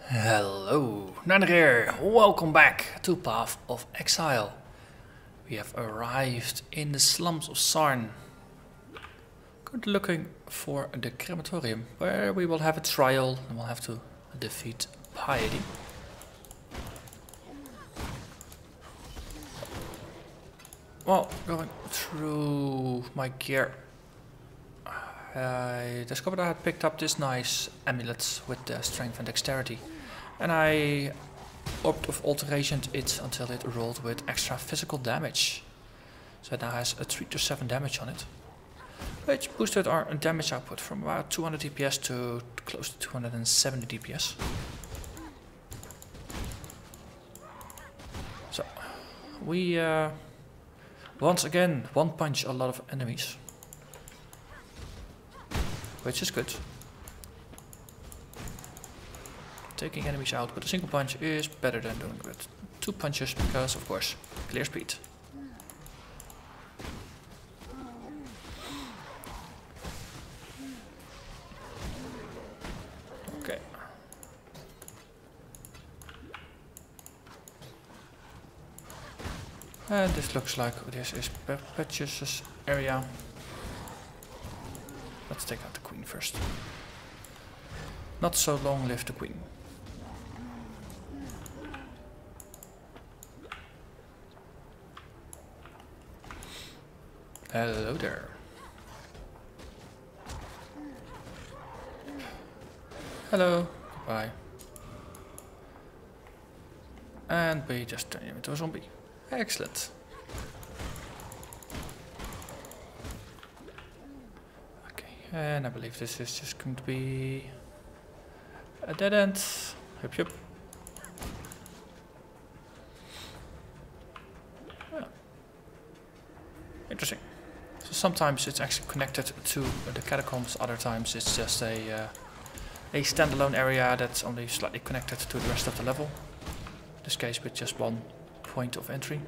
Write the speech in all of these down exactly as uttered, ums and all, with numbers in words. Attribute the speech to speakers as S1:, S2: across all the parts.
S1: Hello, Narnach here. Welcome back to Path of Exile. We have arrived in the slums of Sarn. Currently looking for the Crematorium, where we will have a trial and we'll have to defeat Piety. Well, going through my gear, I discovered I had picked up this nice amulet with the strength and dexterity. And I opted of alterationed it until it rolled with extra physical damage. So it now has a three to seven damage on it. Which boosted our damage output from about two hundred D P S to close to two hundred seventy D P S. So, we uh, once again one punch a lot of enemies. Which is good. Taking enemies out with a single punch is better than doing it with two punches because, of course, clear speed. Okay. And this looks like this is Perandus' area. Let's take out the queen first. Not so long live the queen. Hello there. Hello. Goodbye. And we just turn him into a zombie. Excellent. Okay, and I believe this is just going to be a dead end. Yep, yep. Yeah. Interesting. So sometimes it's actually connected to the catacombs, other times it's just a uh, a standalone area that's only slightly connected to the rest of the level. In this case with just one point of entry.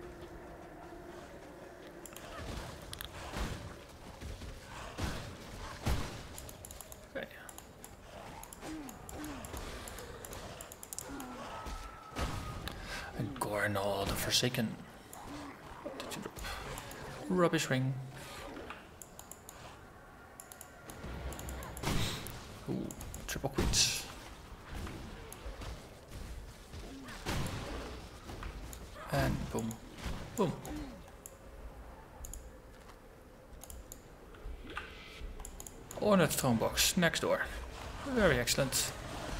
S1: Okay. And Gornal the Forsaken. What did you drop? Rubbish ring. Ooh, triple queens. And boom, boom. Ornate throne box next door. Very excellent.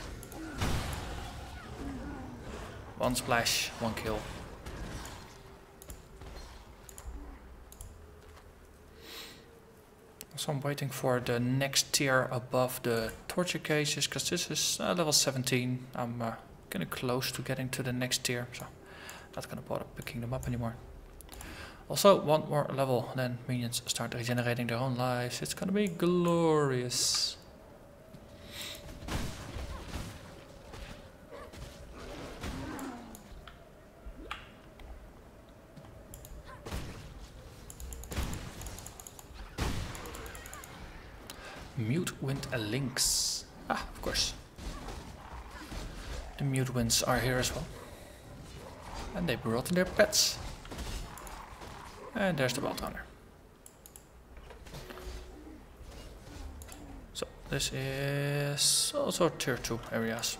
S1: One splash, one kill. So I'm waiting for the next tier above the torture cases, because this is uh, level seventeen. I'm uh, getting close to getting to the next tier, so not gonna bother picking them up anymore. Also, one more level, then minions start regenerating their own lives. It's gonna be glorious. Mute Wind Lynx. Ah, of course. The Mute Winds are here as well. And they brought in their pets. And there's the Wild Runner. So, this is also tier two areas.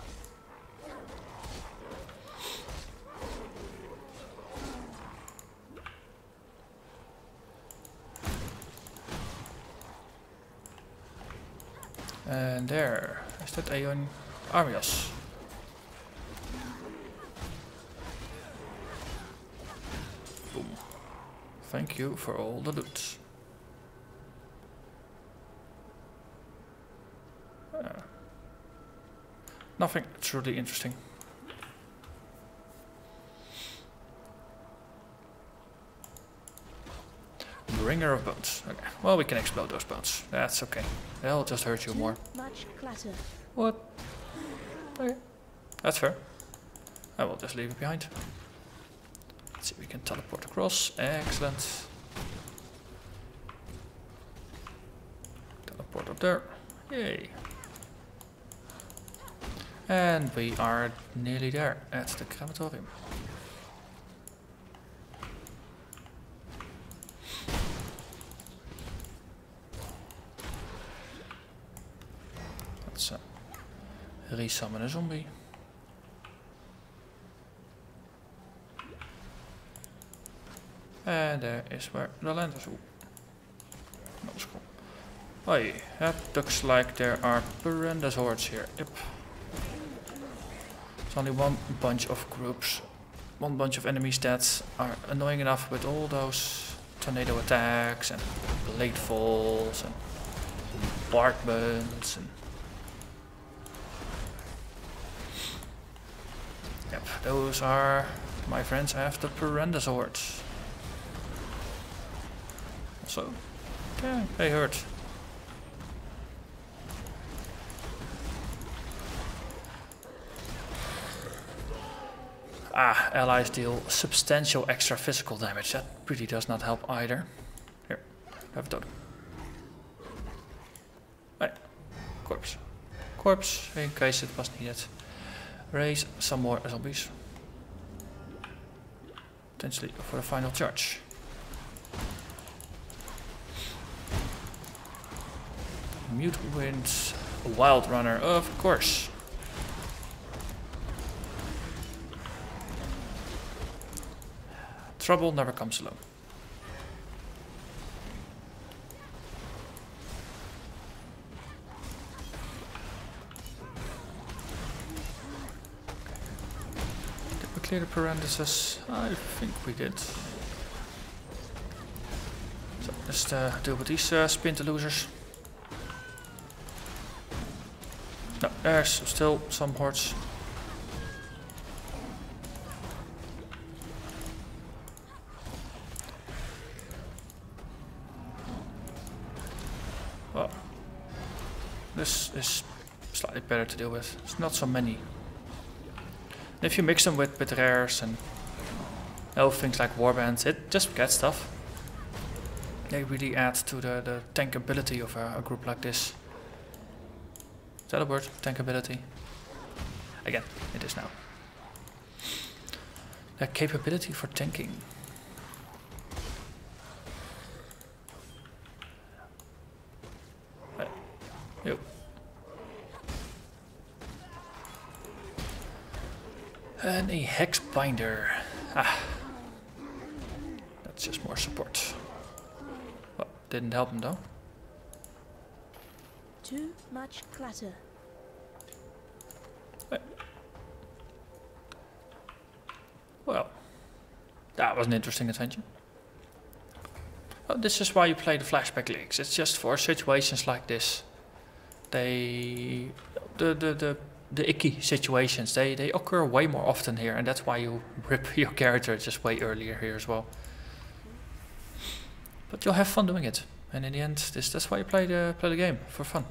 S1: And there is that Aeon Arios. Boom. Thank you for all the loot. Uh, nothing truly interesting. Bringer of bones. Okay. Well, we can explode those bones. That's okay. They'll just hurt you more.
S2: Much clatter.
S1: What? Okay. That's fair. I will just leave it behind. Let's see if we can teleport across. Excellent. Teleport up there. Yay. And we are nearly there at the Crematorium. Let's uh, resummon a zombie. And there is where the land is. Ooh. Not cool. Oh yeah, that looks like there are Perandus hordes here. Yep. It's only one bunch of groups, one bunch of enemies that are annoying enough with all those tornado attacks and blade falls and bark burns and yep, those are my friends after Perandus hordes. So yeah, they hurt. Ah, allies deal substantial extra physical damage. That really does not help either. Here, have a totem. Hey, corpse. Corpse, in case it was needed. Raise some more zombies. Potentially for the final charge. Mute winds, a wild runner, of course. Trouble never comes alone. Did we clear the Peranduses? I think we did. So let's uh, deal with these uh, splinter losers. No, there's still some hordes. Well, this is slightly better to deal with. It's not so many. And if you mix them with, with rares and oh, things like warbands, it just gets stuff. They really add to the, the tankability of a, a group like this. Is that a word? Tankability? Again, it is now. The capability for tanking. Hey. Yo. And a hex binder. Ah. That's just more support. Well, didn't help him though.
S2: Too much clutter.
S1: Well, that was an interesting adventure. Well, this is why you play the Flashback Leagues. It's just for situations like this. They, the the the the icky situations. They they occur way more often here, and that's why you rip your character just way earlier here as well. But you'll have fun doing it, and in the end, this that's why you play the play the game, for fun.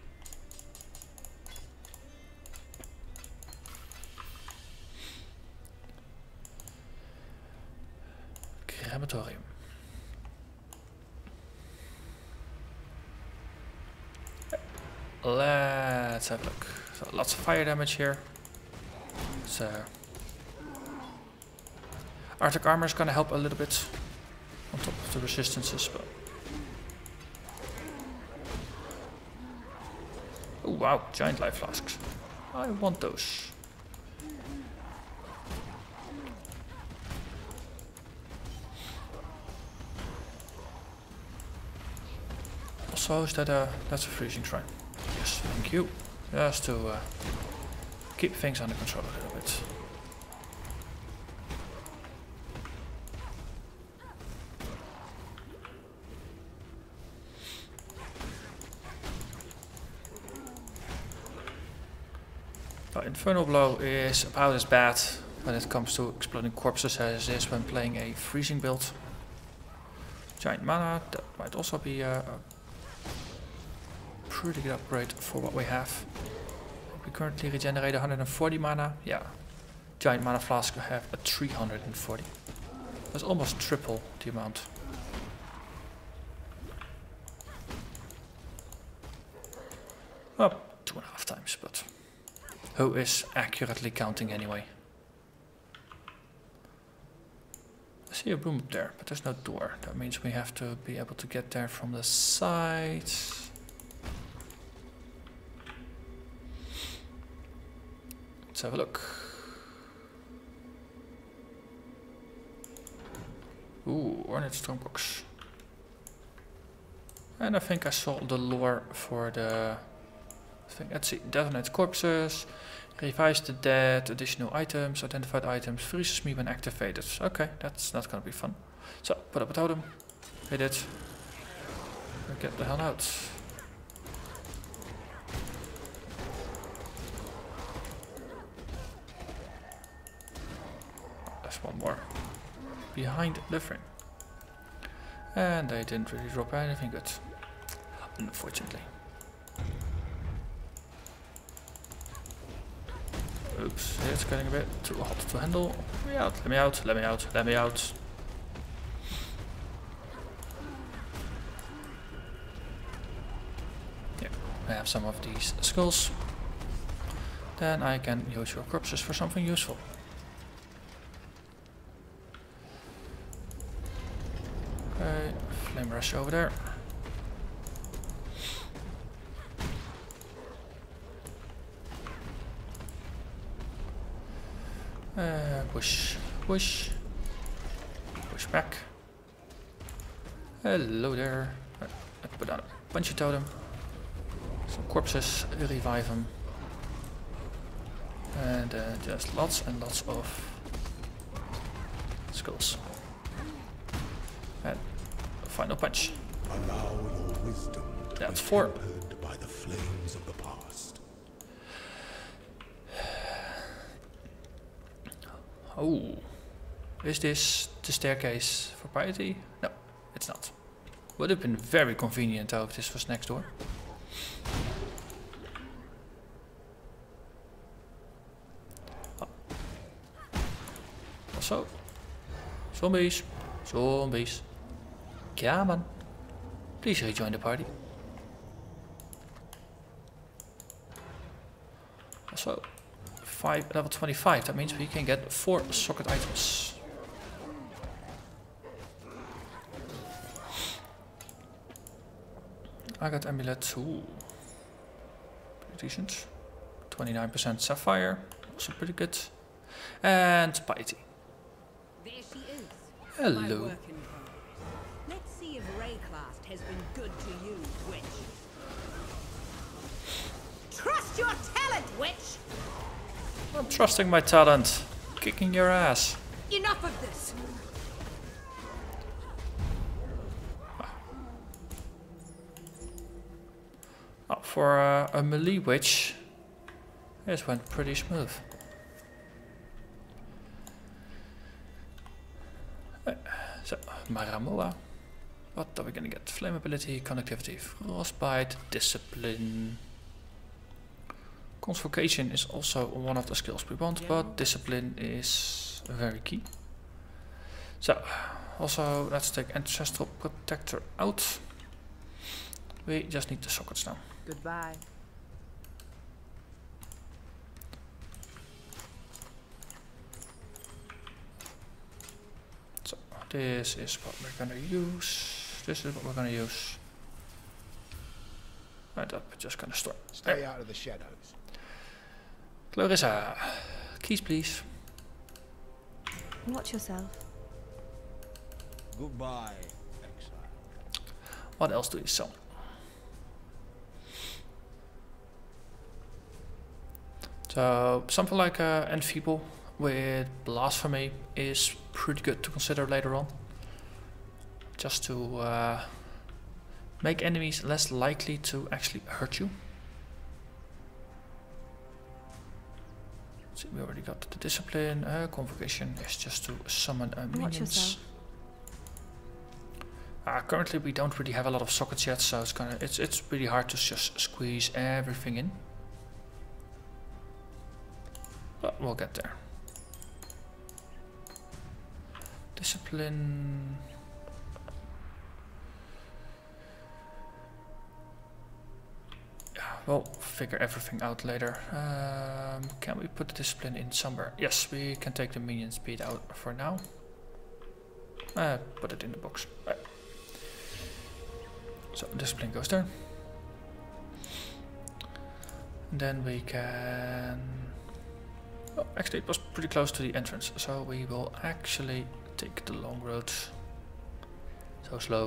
S1: Crematorium. Let's have a look. So lots of fire damage here. So Arctic armor is going to help a little bit on top of the resistances, but oh wow, giant life flasks. I want those. Also, is that a that's a freezing shrine? Yes, thank you. Just to uh, keep things under control a little bit. Well, Infernal Blow is about as bad when it comes to exploding corpses as it is when playing a freezing build. Giant mana, that might also be a, a pretty good upgrade for what we have. We currently regenerate one hundred forty mana. Yeah, giant mana flask will have a three hundred forty. That's almost triple the amount. Well, two and a half times, but who is accurately counting anyway. I see a room up there, but there's no door. That means we have to be able to get there from the side. Let's have a look. Ooh, Ornate Strongbox. And I think I saw the lore for the thing. Let's see, detonate corpses, revives the dead, additional items, identified items, freezes me when activated. Okay, that's not gonna be fun. So, put up a totem, hit it, and get the hell out. There's one more behind the frame. And they didn't really drop anything good, unfortunately. Oops, it's getting a bit too hot to handle. Let me out, let me out, let me out, let me out. Yeah, I have some of these skulls. Then I can use your corpses for something useful. Okay, flame rush over there. Uh, push, push, push back. Hello there. Uh, let's put down a punchy totem. Some corpses, revive them. And uh, just lots and lots of skulls. And final punch.
S3: Allow your wisdom to
S1: That's
S3: be
S1: four.
S3: tempered by the flames of the past.
S1: Oh, is this the staircase for piety? No, it's not. Would have been very convenient though if this was next door. Oh. Also, zombies, zombies. Come on, please rejoin the party. Also, five, level twenty-five, that means we can get four socket items. I got amulet, ooh, pretty decent. twenty-nine percent sapphire, also pretty good. And piety.
S4: There she is.
S1: Hello.
S4: My work in progress. Let's see if Rayclast has been good to you, witch. Trust your talent, witch!
S1: I'm trusting my talent. Kicking your ass.
S4: Enough of this!
S1: Oh, for uh, a melee witch, this went pretty smooth. Uh, so, Maramoa. What are we gonna get? Flammability, conductivity, frostbite, discipline. Convocation is also one of the skills we want, but discipline is very key. So, also let's take Ancestral Protector out. We just need the sockets now.
S4: Goodbye.
S1: So, this is what we're gonna use. This is what we're gonna use. Right up, we're just gonna store.
S5: Stay
S1: There.
S5: out of the shadows.
S1: Clarissa, keys please.
S2: Watch yourself.
S5: Goodbye, Exile.
S1: What else do you sell? So something like uh, Enfeeble with Blasphemy is pretty good to consider later on. Just to uh, make enemies less likely to actually hurt you. See, we already got the discipline. Uh, Convocation is just to summon uh,
S2: Watch
S1: minions.
S2: yourself.
S1: Uh, currently we don't really have a lot of sockets yet, so it's gonna it's it's really hard to just squeeze everything in. But we'll get there. Discipline. Yeah, we'll figure everything out later. Um, can we put the discipline in somewhere? Yes, we can take the minion speed out for now. Uh, put it in the box. Right. So discipline goes there. And then we can... Oh, actually it was pretty close to the entrance, so we will actually take the long road. So slow.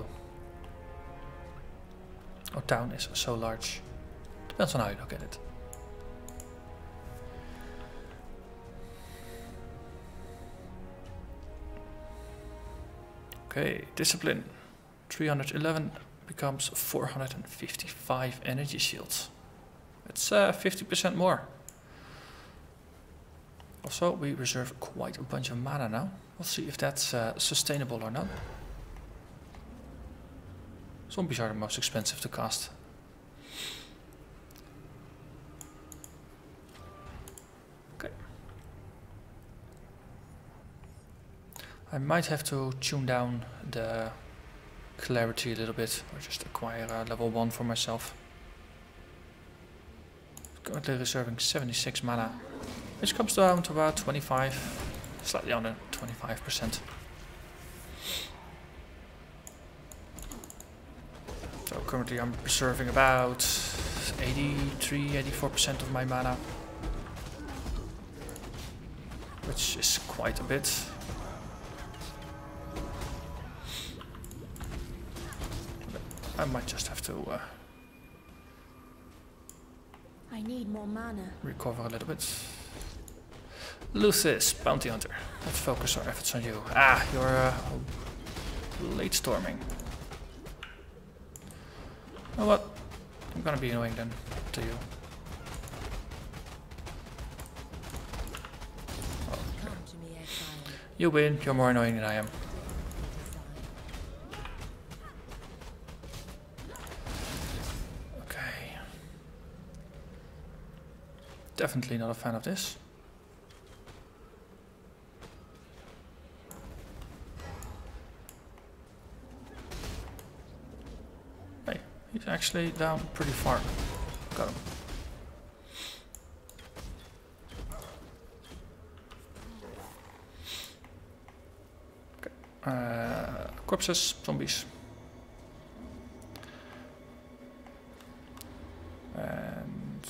S1: Our town is so large. Depends on how you look at it. Okay, discipline. three hundred eleven becomes four hundred fifty-five energy shields. It's uh, fifty percent more. Also, we reserve quite a bunch of mana now. We'll see if that's uh, sustainable or not. Zombies are the most expensive to cast. Okay. I might have to tune down the clarity a little bit, or just acquire a level one for myself. Currently reserving seventy-six mana, which comes down to about twenty-five, slightly under twenty-five percent. So currently I'm preserving about eighty-three, eighty-four percent of my mana, which is quite a bit. I might just have to uh,
S2: I need more mana.
S1: recover a little bit. Lucis, Bounty Hunter. Let's focus our efforts on you. Ah, you're uh, late storming. Oh what? I'm gonna be annoying then to you. Oh, okay.
S4: Come to me, Exile.
S1: You win, you're more annoying than I am. Okay. Definitely not a fan of this. Hey, he's actually down pretty far. Got him. Okay. Uh, corpses, zombies. And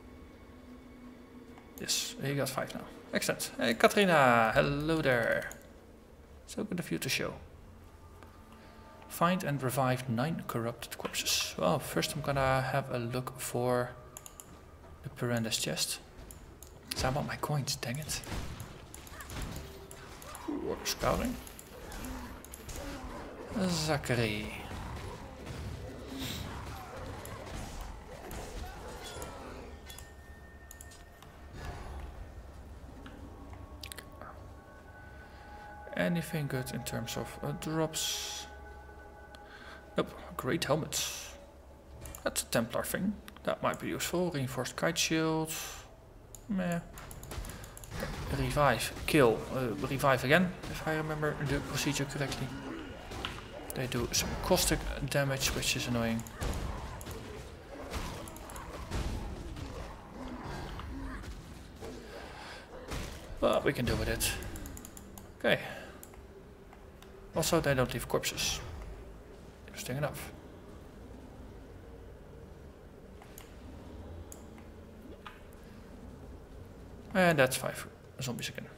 S1: yes, he got five now. Excellent. Hey, Katrina, hello there. So good of you to show. Find and revive nine corrupted corpses. Well, first I'm gonna have a look for the Perandus chest. So I want my coins, dang it. Ooh, scouting. Zachary. Anything good in terms of uh, drops? Nope, great helmets. That's a Templar thing. That might be useful. Reinforced kite shield. Meh. Revive. Kill. Uh, revive again, if I remember the procedure correctly. They do some caustic damage, which is annoying. But we can deal with it. Okay. Also, they don't leave corpses. Interesting enough. And that's five zombies again.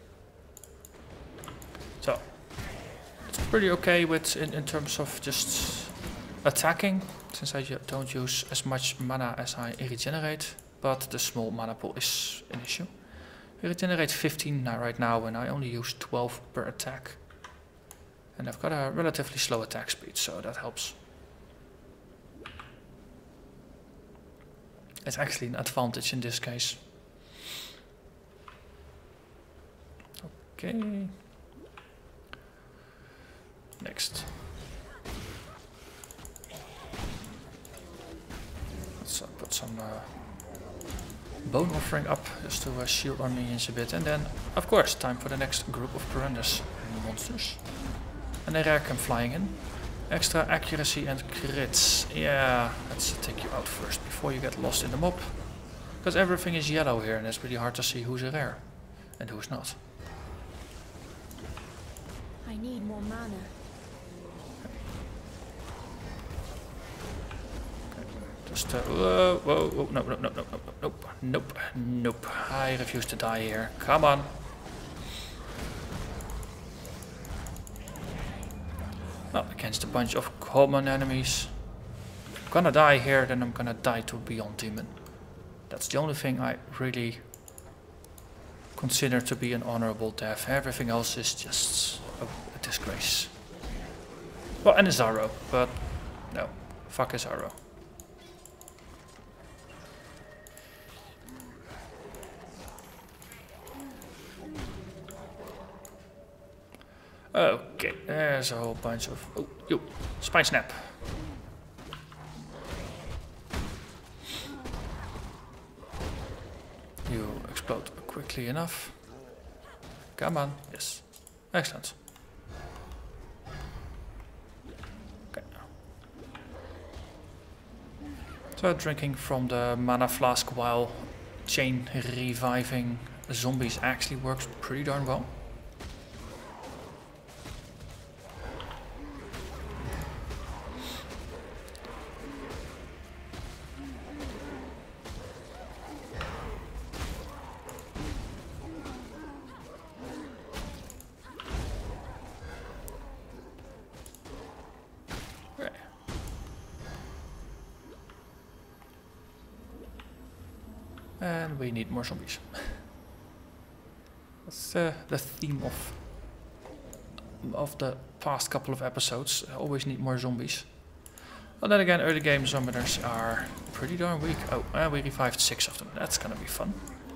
S1: So, it's pretty okay with in, in terms of just attacking, since I don't use as much mana as I regenerate, but the small mana pool is an issue. I regenerate fifteen now, right now, and I only use twelve per attack. And I've got a relatively slow attack speed, so that helps. It's actually an advantage in this case. Okay. Next. Let's uh, put some uh, bone offering up just to uh, shield our minions a bit, and then, of course, time for the next group of Perandus monsters. And a rare came flying in. Extra accuracy and crits. Yeah, let's take you out first before you get lost in the mob. Because everything is yellow here and it's really hard to see who's rare and who's not.
S2: I need more mana.
S1: Just, uh, whoa, whoa, whoa, no, no, no, no, no, nope, nope, nope. I refuse to die here. Come on. Well, against a bunch of common enemies. If I'm gonna die here, then I'm gonna die to Beyond Demon. That's the only thing I really consider to be an honorable death. Everything else is just a, a disgrace. Well, and a Zaro, but no, fuck a Zaro. Okay, there's a whole bunch of... Oh, yo, Spine Snap. You explode quickly enough. Come on, yes. Excellent. Okay. So drinking from the mana flask while chain reviving zombies actually works pretty darn well. And we need more zombies. That's uh, the theme of of the past couple of episodes. I always need more zombies. But then again, early game summoners are pretty darn weak. Oh, uh, we revived six of them. That's gonna be fun.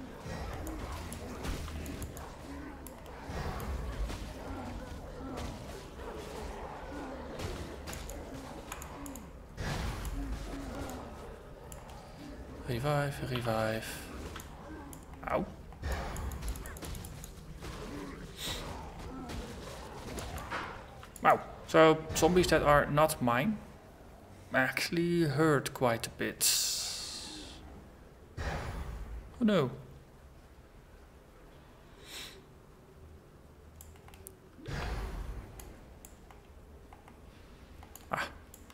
S1: Revive, revive. Ow. Wow. So zombies that are not mine actually hurt quite a bit. Oh no. Ah.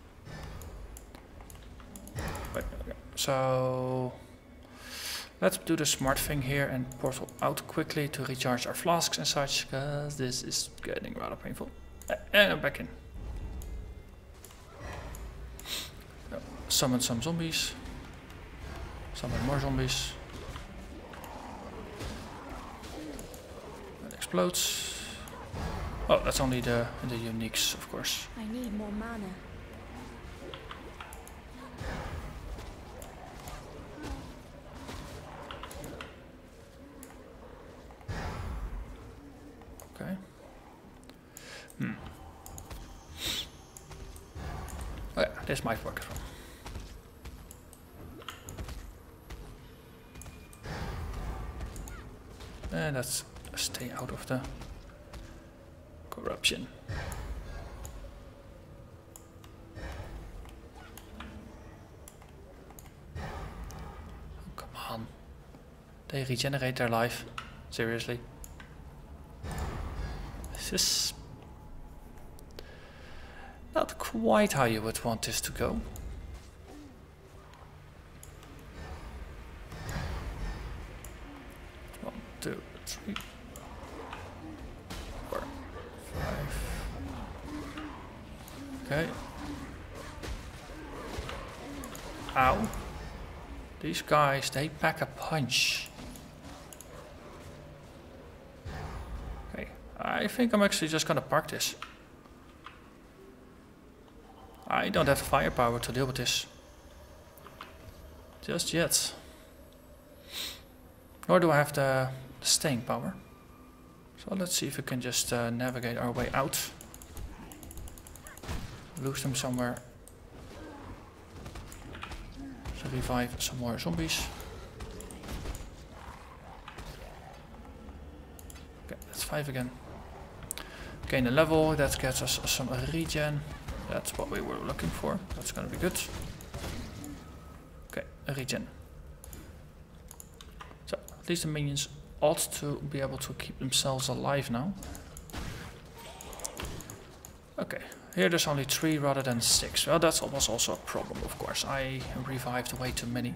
S1: Wait, okay. So let's do the smart thing here and portal out quickly to recharge our flasks and such, because this is getting rather painful. And I'm back in. So, summon some zombies. Summon more zombies. That explodes. Oh, that's only the the uniques, of course.
S2: I need more mana.
S1: Okay. Hmm. Oh yeah, this might work as well. And let's stay out of the corruption. Oh, come on. They regenerate their life. Seriously. This is not quite how you would want this to go. One, two, three, four, five. Okay. Ow. These guys, they pack a punch. Okay. I think I'm actually just gonna park this. I don't have the firepower to deal with this just yet. Nor do I have the, the staying power. So let's see if we can just uh, navigate our way out. Lose them somewhere. So revive some more zombies. Okay, that's five again. Gain a level, that gets us some regen. That's what we were looking for. That's gonna be good. Okay, a regen. So, at least the minions ought to be able to keep themselves alive now. Okay, here there's only three rather than six. Well, that was also a problem, of course. I revived way too many.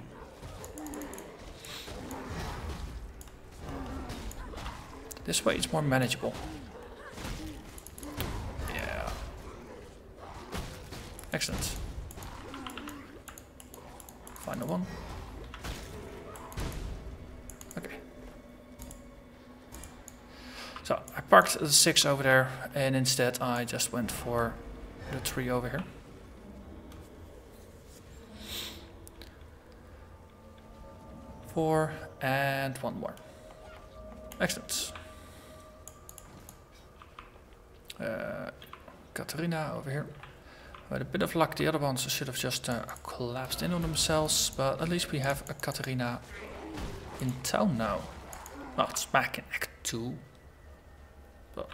S1: This way it's more manageable. Yeah. Excellent. Final one. Okay. So I parked the six over there and instead I just went for the three over here. Four and one more. Excellent. Uh, Katarina over here. With a bit of luck, the other ones should have just uh, collapsed in on themselves, but at least we have a Katarina in town now. Well, it's back in Act two. But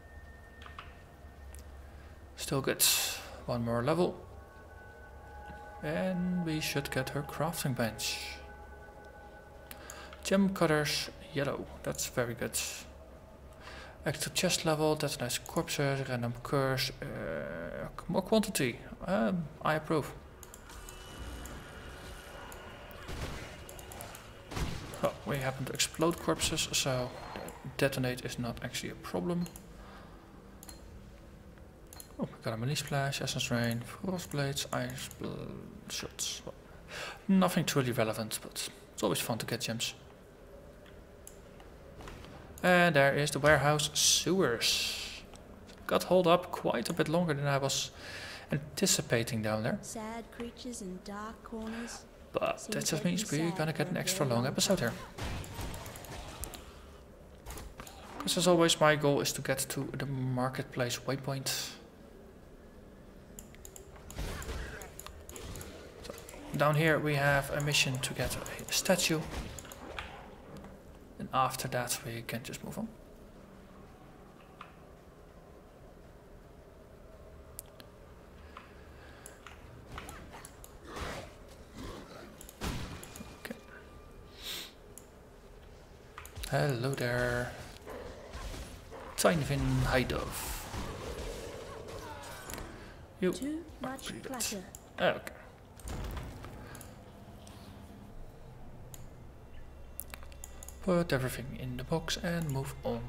S1: still good. One more level. And we should get her crafting bench. Gem cutters, yellow. That's very good. Extra chest level, detonates corpses, random curse, uh, more quantity. Um, I approve. Oh, we happen to explode corpses, so detonate is not actually a problem. Oh, we got a melee splash, essence rain, frost blades, ice shots. Well, nothing truly relevant, but it's always fun to get gems. And there is the warehouse sewers. Got hauled up quite a bit longer than I was anticipating down there.
S2: Sad creatures in dark corners.
S1: But that just means we're gonna get an extra long episode here. Because as always, my goal is to get to the marketplace waypoint. So, down here we have a mission to get a statue. And after that we can just move on. Okay. Hello there. Tynvin Hydov. You
S2: Too
S1: are
S2: much
S1: pretty good.
S2: clutter.
S1: Okay. Put everything in the box and move on.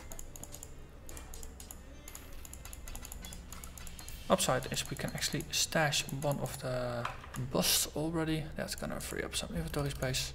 S1: Upside is we can actually stash one of the busts already. That's gonna free up some inventory space.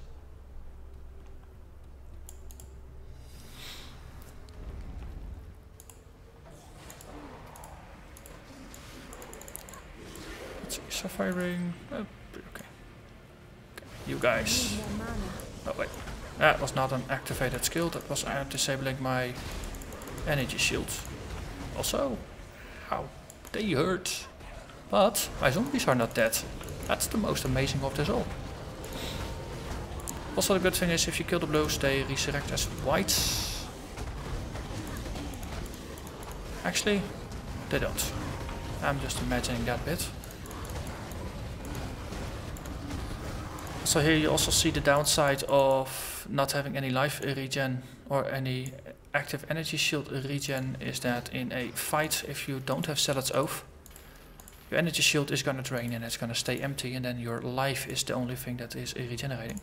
S1: Let's see, Sapphire Ring. Oh, pretty okay. Okay, you guys.
S2: Need more mana.
S1: Oh wait. That was not an activated skill, that was uh, disabling my energy shield. Also, ow, they hurt. But my zombies are not dead. That's the most amazing of this all. Also the good thing is if you kill the blues, they resurrect as whites. Actually, they don't. I'm just imagining that bit. So here you also see the downside of not having any life regen or any active energy shield regen is that in a fight, if you don't have Zealot's Oath, your energy shield is gonna drain and it's gonna stay empty, and then your life is the only thing that is regenerating.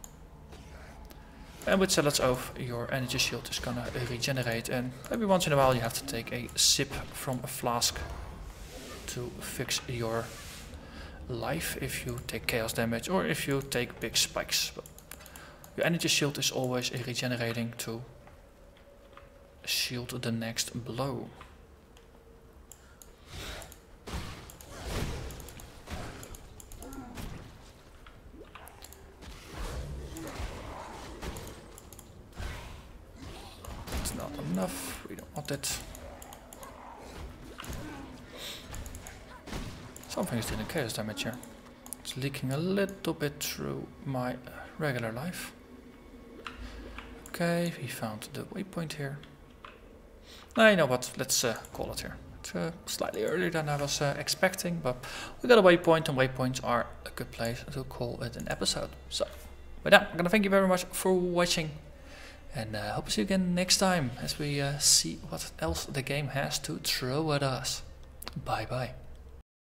S1: And with Zealot's Oath, your energy shield is gonna regenerate, and every once in a while you have to take a sip from a flask to fix your life if you take chaos damage or if you take big spikes. But your energy shield is always regenerating to shield the next blow. It's not enough, we don't want it. Something is dealing chaos damage here. It's leaking a little bit through my regular life. Okay, we found the waypoint here. Ah, you know what, let's uh, call it here. uh, slightly earlier than I was uh, expecting, but we got a waypoint, and waypoints are a good place to call it an episode. So, with that, I'm gonna thank you very much for watching, and uh, hope to see you again next time as we uh, see what else the game has to throw at us. Bye bye.